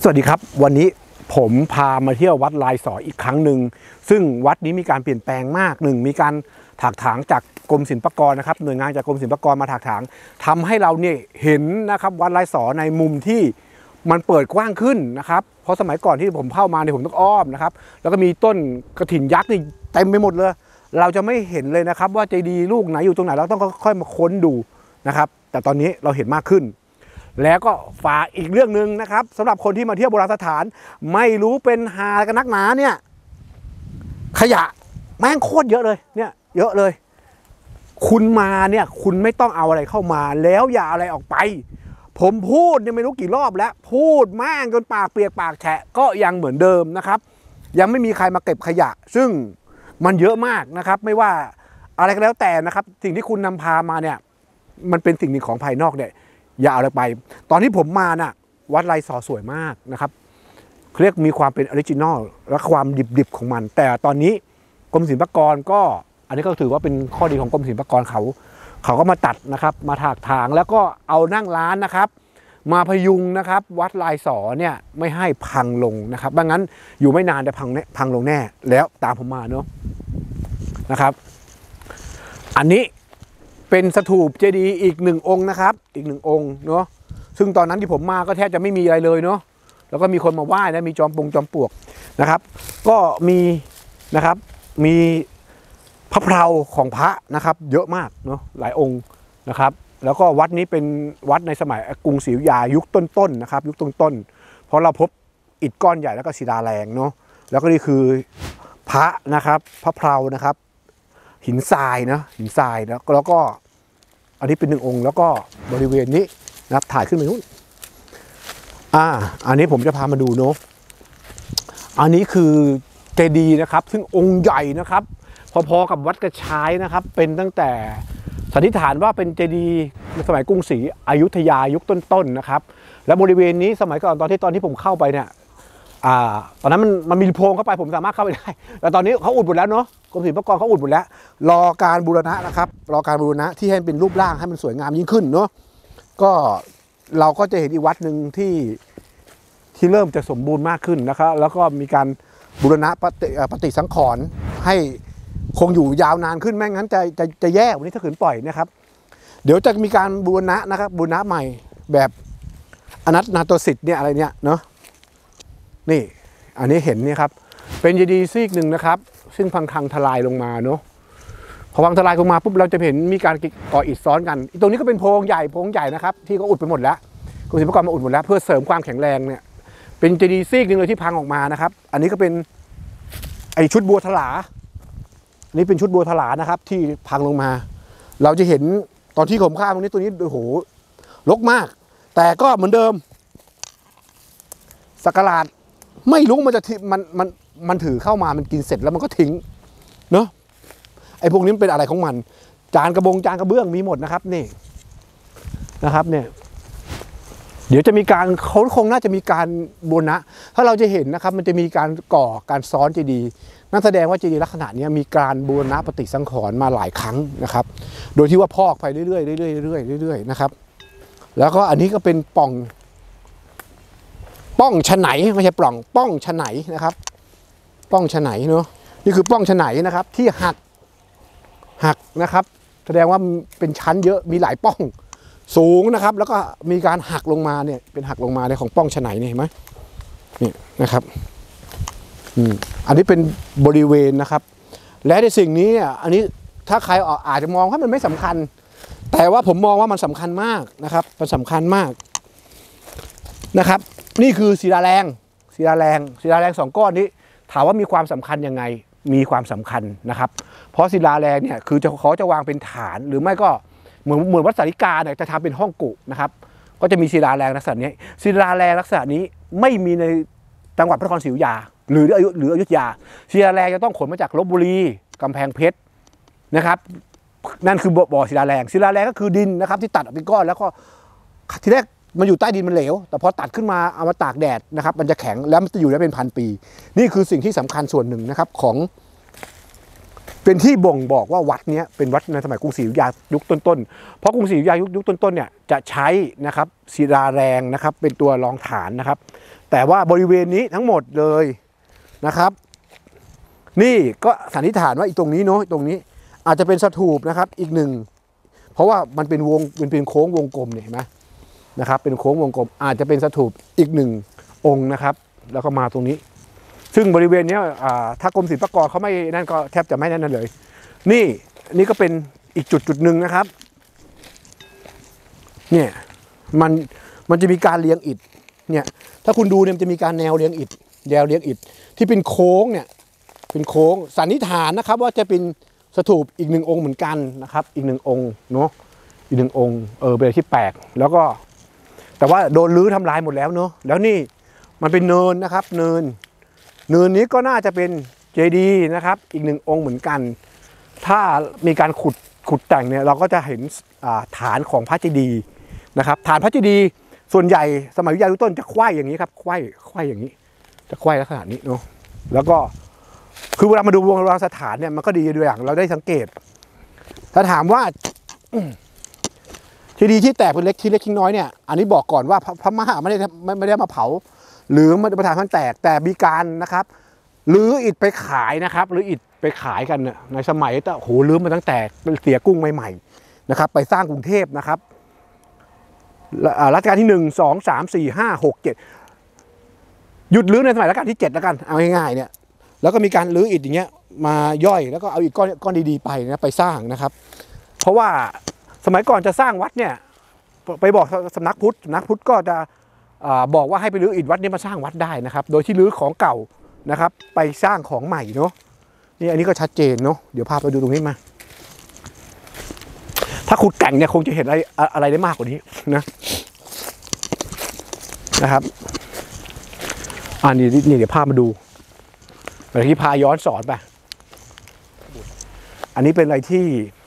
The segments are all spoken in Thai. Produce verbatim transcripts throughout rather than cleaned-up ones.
วัสดีครับวันนี้ผมพามาเที่ยววัดลายสออีกครั้งหนึ่งซึ่งวัดนี้มีการเปลี่ยนแปลงมากหนึ่งมีการถากถางจากกรมศิลปากรนะครับหน่วยงานจากกรมศิลปากรมาถากถางทำให้เราเนี่ยเห็นนะครับวัดลายสอในมุมที่มันเปิดกว้างขึ้นนะครับเพราะสมัยก่อนที่ผมเข้ามาเนี่ยผมต้องอ้อมนะครับแล้วก็มีต้นกระถินยักษ์นี่เต็มไปหมดเลยเราจะไม่เห็นเลยนะครับว่าเจดีย์ลูกไหนอยู่ตรงไหนเราต้องค่อยๆมาค้นดูนะครับแต่ตอนนี้เราเห็นมากขึ้นแล้วก็ฝากอีกเรื่องหนึ่งนะครับสำหรับคนที่มาเที่ยวโบราณสถานไม่รู้เป็นหากันนักหนาเนี่ยขยะแม่งโคตรเยอะเลยเนี่ยเยอะเลยคุณมาเนี่ยคุณไม่ต้องเอาอะไรเข้ามาแล้วอย่าอะไรออกไปผมพูดเนี่ยไม่รู้กี่รอบแล้วพูดแม่งจนปากเปียกปากแฉะก็ยังเหมือนเดิมนะครับยังไม่มีใครมาเก็บขยะซึ่งมันเยอะมากนะครับไม่ว่าอะไรก็แล้วแต่นะครับสิ่งที่คุณนำพามาเนี่ยมันเป็นสิ่งหนึ่งของภายนอกเนี่ยอย่าเอาอะไรไปตอนที่ผมมาน่ะวัดลายสอสวยมากนะครับเรียกมีความเป็นออริจินอลและความดิบๆของมันแต่ตอนนี้กรมศิลปากรก็อันนี้ก็ถือว่าเป็นข้อดีของกรมศิลปากรเขาเขาก็มาตัดนะครับมาถากถางแล้วก็เอานั่งร้านนะครับมาพยุงนะครับวัดลายสอเนี่ยไม่ให้พังลงนะครับไม่งั้นอยู่ไม่นานจะพังพังลงแน่แล้วตามผมมาเนาะนะครับอันนี้เป็นสถูปเจดีย์อีกหนึ่งองค์นะครับอีกหนึ่งองค์เนาะซึ่งตอนนั้นที่ผมมาก็แทบจะไม่มีอะไรเลยเนาะแล้วก็มีคนมาไหว้นะมีจอมปงจอมปลวกนะครับก็มีนะครับมีพระเพลาของพระนะครับเยอะมากเนาะหลายองค์นะครับแล้วก็วัดนี้เป็นวัดในสมัยกรุงศรีอยุธยายุคต้นๆนะครับยุคต้นๆเพราะเราพบอิฐก้อนใหญ่แล้วก็ศิลาแรงเนาะแล้วก็นี่คือพระนะครับพระเพลานะครับหินทรายนะหินทรายนะแล้วก็อันนี้เป็นหนึ่งองค์แล้วก็บริเวณนี้นะครับถ่ายขึ้นไปนู้นอ่าอันนี้ผมจะพามาดูเนาะอันนี้คือเจดีย์นะครับซึ่งองค์ใหญ่นะครับพอๆกับวัดกระชายนะครับเป็นตั้งแต่สันนิษฐานว่าเป็นเจดีย์สมัยกรุงศรีอยุธยายุคต้นๆนะครับและบริเวณนี้สมัยก่อนตอนที่ตอนที่ผมเข้าไปเนี่ยอ่าตอนนั้นมันมันมีโพรงเข้าไปผมสามารถเข้าไปได้แต่ตอนนี้เขาอุดหมดแล้วเนาะกรมศิลปากรเขาอุดหมดแล้วรอการบูรณะนะครับรอการบูรณะที่ให้เป็นรูปร่างให้มันสวยงามยิ่งขึ้นเนาะก็เราก็จะเห็นอีกวัดหนึ่งที่ที่เริ่มจะสมบูรณ์มากขึ้นนะครับแล้วก็มีการบูรณะปฏิปฏิสังขรณ์ให้คงอยู่ยาวนานขึ้นไม่งั้นจะจะจะแย่วันนี้ถ้าขืนปล่อยนะครับเดี๋ยวจะมีการบูรณะนะครับบูรณะใหม่แบบอนัตนาโตสิทธิ์เนี่ยอะไรเนี่ยเนาะนี่อันนี้เห็นเนี่ยครับเป็นเจดีย์ซีกหนึ่งนะครับซึ่งพังพังทลายลงมาเนาะพอพังทลายลงมาปุ๊บเราจะเห็นมีการก่ออิฐซ้อนกันตรงนี้ก็เป็นโพรงใหญ่โพรงใหญ่นะครับที่เขาอุดไปหมดแล้วกรมศิลปากรมาอุดหมดแล้วเพื่อเสริมความแข็งแรงเนี่ยเป็นเจดีย์ซีกหนึ่งเลยที่พังออกมานะครับอันนี้ก็เป็นไอชุดบัวถลานี่เป็นชุดบัวถลานะครับที่พังลงมาเราจะเห็นตอนที่ผมข้ามตรงนี้ตัวนี้โอ้โหรกมากแต่ก็เหมือนเดิมสักการะไม่รู้มันจะมันมันมันถือเข้ามามันกินเสร็จแล้วมันก็ทิ้งเนาะไอ้พวกนี้เป็นอะไรของมันจานกระบงจานกระเบื้องมีหมดนะครับนี่นะครับเนี่ยเดี๋ยวจะมีการเขาคงน่าจะมีการบูรณะถ้าเราจะเห็นนะครับมันจะมีการก่อการซ้อนเจดีย์นั่นแสดงว่าเจดีย์ลักษณะนี้มีการบูรณะปฏิสังขรณ์มาหลายครั้งนะครับโดยที่ว่าพอกไปเรื่อยๆเรื่อยๆเรื่อยๆเรื่อยๆนะครับแล้วก็อันนี้ก็เป็นป่องป้องฉะไหนไม่ใช่ปล่องป้องฉะไหนนะครับป้องฉะไหนเนาะนี่คือป้องฉะไหนนะครับที่หักหักนะครับแสดงว่าเป็นชั้นเยอะมีหลายป้องสูงนะครับแล้วก็มีการหักลงมาเนี่ยเป็นหักลงมาในของป้องฉะไหนนี่เห็นไหมนี่นะครับอืมอันนี้เป็นบริเวณนะครับและในสิ่งนี้อันนี้ถ้าใครอาจจะมองว่ามันไม่สำคัญแต่ว่าผมมองว่ามันสำคัญมากนะครับมันสำคัญมากนะครับนี่คือศิลาแรงศิลาแรงศิลาแรงสองก้อนนี้ถามว่ามีความสำคัญยังไงมีความสำคัญนะครับเพราะศิลาแรงเนี่ยคือจะเขาจะวางเป็นฐานหรือไม่ก็เหมือนเหมือนวัดสาริกาเนี่ยจะทำเป็นห้องกุนะครับก็จะมีศิลาแรงลักษณะนี้ศิลาแรงลักษณะนี้ไม่มีในจังหวัดพระนครศรีอยุธยาหรือหรืออยุธยาศิลาแรงจะต้องขนมาจากลพบุรีกำแพงเพชรนะครับนั่นคือบ่อศิลาแรงศิลาแรงก็คือดินนะครับที่ตัดเป็นก้อนแล้วก็ทีแรกมันอยู่ใต้ดินมันเหลวแต่พอตัดขึ้นมาเอามาตากแดดนะครับมันจะแข็งแล้วมันจะอยู่ได้เป็นพันปีนี่คือสิ่งที่สำคัญส่วนหนึ่งนะครับของเป็นที่บ่งบอกว่าวัดนี้เป็นวัดในสมัยกรุงศรีอยุธยายุคต้นๆเพราะกรุงศรีอยุธยายุคยุคต้นๆเนี่ยจะใช้นะครับศิลาแรงนะครับเป็นตัวรองฐานนะครับแต่ว่าบริเวณนี้ทั้งหมดเลยนะครับนี่ก็สันนิษฐานว่าอีกตรงนี้เนาะตรงนี้อาจจะเป็นสถูปนะครับอีกหนึ่งเพราะว่ามันเป็นวงเป็นเป็นโค้งวงกลมเนี่ยเห็นไหมนะครับเป็นโค้งวงกลมอาจจะเป็นสถูปอีกหนึ่งองค์นะครับแล้วก็มาตรงนี้ซึ่งบริเวณนี้ถ้ากรมศิลปากรเขาไม่นั่นก็แทบจะไม่นั่นเลยนี่นี่ก็เป็นอีกจุดจุดหนึ่งนะครับเนี่ยมันมันจะมีการเรียงอิฐเนี่ยถ้าคุณดูเนี่ยมันจะมีการแนวเรียงอิฐแนวเรียงอิฐที่เป็นโค้งเนี่ยเป็นโค้งสันนิษฐานนะครับว่าจะเป็นสถูปอีกหนึ่งองค์เหมือนกันนะครับอีกหนึ่งองค์เนาะอีกหนึ่งองค์เออเป็นอะไรที่แปลกแล้วก็แต่ว่าโดนรื้อทำลายหมดแล้วเนาะแล้วนี่มันเป็นเนินนะครับเนินเนินนี้ก็น่าจะเป็นเจดีย์นะครับอีกหนึ่งองค์เหมือนกันถ้ามีการขุดขุดแต่งเนี่ยเราก็จะเห็นฐานของพระเจดีย์นะครับฐานพระเจดีย์ส่วนใหญ่สมัยอยุธยายุคต้นจะไขว้อย่างนี้ครับไขว้ไขว้อย่างนี้จะไขว้ลักษณะนี้เนาะแล้วก็คือเวลามาดูโบราณสถานเนี่ยมันก็ดีด้วยอย่างเราได้สังเกตถ้าถามว่าเจดีย์ที่แตกเป็นเล็กที่เล็กที่น้อยเนี่ยอันนี้บอกก่อนว่าพม่าไม่ได้ไม่ได้มาเผาหรือมาประทานพันแตกแต่มีการนะครับหรืออิฐไปขายนะครับหรืออิฐไปขายกันในสมัยแต่โหลื้อมาตั้งแต่เป็นเสียกุ้งใหม่ๆนะครับไปสร้างกรุงเทพนะครับรัชกาลที่หนึ่งสองสามสี่ห้าหกเจ็ดหยุดลื้อในสมัยรัชกาลที่เจ็ดแล้วกันเอาง่ายๆเนี่ยแล้วก็มีการลื้ออิฐอย่างเงี้ยมาย่อยแล้วก็เอาอิฐก้อนก้อนดีๆไปนะไปสร้างนะครับเพราะว่าสมัยก่อนจะสร้างวัดเนี่ยไปบอกสำนักพุทธสำนักพุทธก็จะบอกว่าให้ไปรื้ออิฐวัดนี้มาสร้างวัดได้นะครับโดยที่รื้อของเก่านะครับไปสร้างของใหม่เนาะนี่อันนี้ก็ชัดเจนเนาะเดี๋ยวพาไปดูตรงนี้มาถ้าขุดแต่งเนี่ยคงจะเห็นอะไรอะไรได้มากกว่านี้นะนะครับอันนี้นี่เดี๋ยวพามาดูเมื่อกี้พาย้อนสอนไปอันนี้เป็นอะไรที่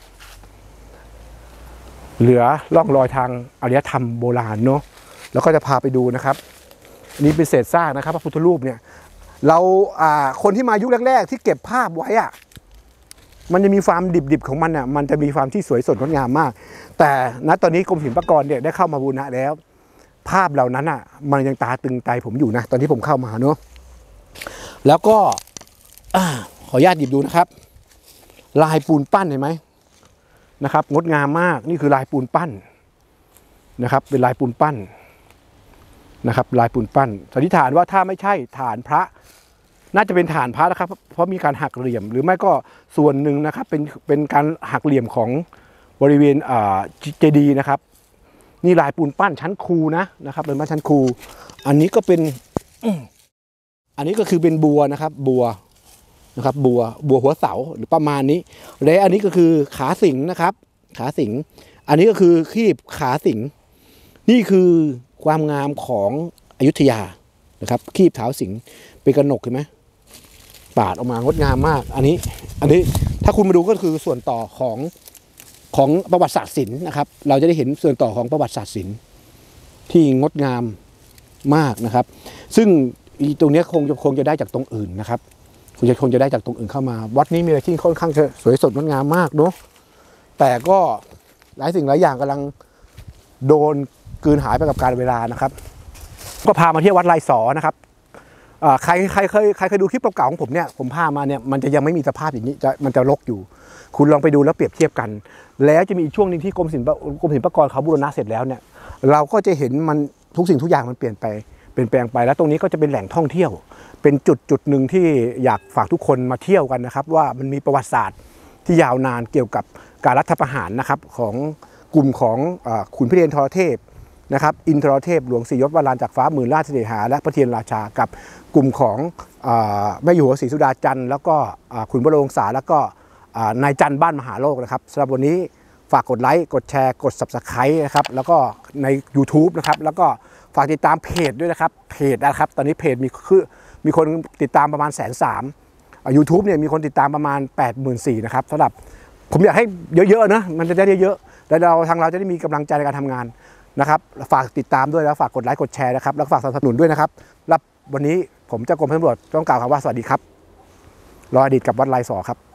เหลือร่องรอยทางอารยธรรมโบราณเนาะแล้วก็จะพาไปดูนะครับนี่เป็นเศษซากนะครับพระพุทธรูปเนี่ยเราอ่าคนที่มายุคแรกๆที่เก็บภาพไว้อะมันจะมีความดิบๆของมันอ่ะมันจะมีความที่สวยสดงดงามมากแต่ณตอนนี้กรมศิลปากรเนี่ยได้เข้ามาบูรณะแล้วภาพเหล่านั้นอ่ะมันยังตาตึงใจผมอยู่นะตอนที่ผมเข้ามาเนาะแล้วก็ขออนุญาตหยิบดูนะครับลายปูนปั้นเห็นไหมนะครับงดงามมากนี่คือลายปูนปั้นนะครับเป็นลายปูนปั้นนะครับลายปูนปั้นสันนิษฐานว่าถ้าไม่ใช่ฐานพระน่าจะเป็นฐานพระนะครับเพราะมีการหักเหลี่ยมหรือไม่ก็ส่วนหนึ่งนะครับเป็นเป็นการหักเหลี่ยมของบริเวณเจดีย์นะครับนี่ลายปูนปั้นชั้นครูนะนะครับเป็นไม้ชั้นครูอันนี้ก็เป็นอันนี้ก็คือเป็นบัวนะครับบัวนะครับบัวบัวหัวเสาหรือประมาณนี้และอันนี้ก็คือขาสิงนะครับขาสิงอันนี้ก็คือคีบขาสิงนี่คือความงามของอยุธยานะครับคีบเท้าสิงเป็นกระหนกเห็นไหมปาดออกมางดงามมากอันนี้อันนี้ถ้าคุณมาดูก็คือส่วนต่อของของประวัติศาสตร์ศิลป์นะครับเราจะได้เห็นส่วนต่อของประวัติศาสตร์ศิลป์ที่งดงามมากนะครับซึ่งตรงนี้คงจะคงจะได้จากตรงอื่นนะครับคงจะคงจะได้จากตรงอื่นเข้ามาวัดนี้มีอะไรที่ค่อนข้างจะสวยสดงดงามมากเนาะแต่ก็หลายสิ่งหลายอย่างกำลังโดนกลืนหายไปกับการเวลานะครับก็พามาเที่ยววัดลายสอนะครับใครใครเคยใครเคยดูคลิปเก่าๆของผมเนี่ยผมพามาเนี่ยมันจะยังไม่มีสภาพอย่างนี้จะมันจะรกอยู่คุณลองไปดูแล้วเปรียบเทียบกันแล้วจะมีอีกช่วงนึงที่กรมศิลปกรมศิลปากรเขาบูรณะเสร็จแล้วเนี่ยเราก็จะเห็นมันทุกสิ่งทุกอย่างมันเปลี่ยนไปเปลี่ยนแปลงไปแล้วตรงนี้ก็จะเป็นแหล่งท่องเที่ยวเป็นจุดจุดหนึ่งที่อยากฝากทุกคนมาเที่ยวกันนะครับว่ามันมีประวัติศาสตร์ที่ยาวนานเกี่ยวกับการรัฐประหารนะครับของกลุ่มของขุนพิเรนทรเทพนะครับอินทรเทพหลวงศรียศวรานจากฟ้าหมื่นราชเสน่หาและพระเทียนราชากับกลุ่มของแม่อยู่หัวศรีสุดาจันทร์แล้วก็ขุนบรมวงศาแล้วก็นายจันทร์บ้านมหาโลกนะครับสำหรับวันนี้ฝากกดไลค์กดแชร์กด ซับสไครบ์ นะครับแล้วก็ใน ยูทูบ นะครับแล้วก็ฝากติดตามเพจด้วยนะครับเพจนะครับตอนนี้เพจมีคือมีคนติดตามประมาณแสนสามยูทูบเนี่ยมีคนติดตามประมาณ แปดหมื่นสี่พัน นะครับสำหรับผมอยากให้เยอะๆนะมันจะได้เยอะๆแล้วเราทางเราจะได้มีกำลังใจในการทำงานนะครับฝากติดตามด้วยแล้วฝากกดไลค์กดแชร์นะครับแล้วฝากสนับสนุนด้วยนะครับรับวันนี้ผมเจ้ากรมตำรวจต้องกล่าวคำว่าสวัสดีครับรออดีตกับวัดลายสอครับ